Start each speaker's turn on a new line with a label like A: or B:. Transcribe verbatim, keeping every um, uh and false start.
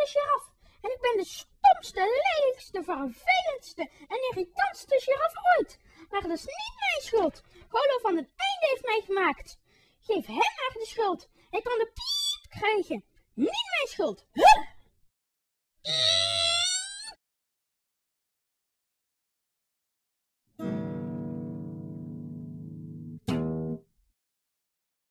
A: de giraf. En ik ben de stomste, lelijkste, vervelendste en irritantste giraf ooit. Maar dat is niet mijn schuld. Golo van het einde heeft mij gemaakt. Geef hem maar de schuld. Hij kan de piep krijgen. Niet mijn schuld. Huh?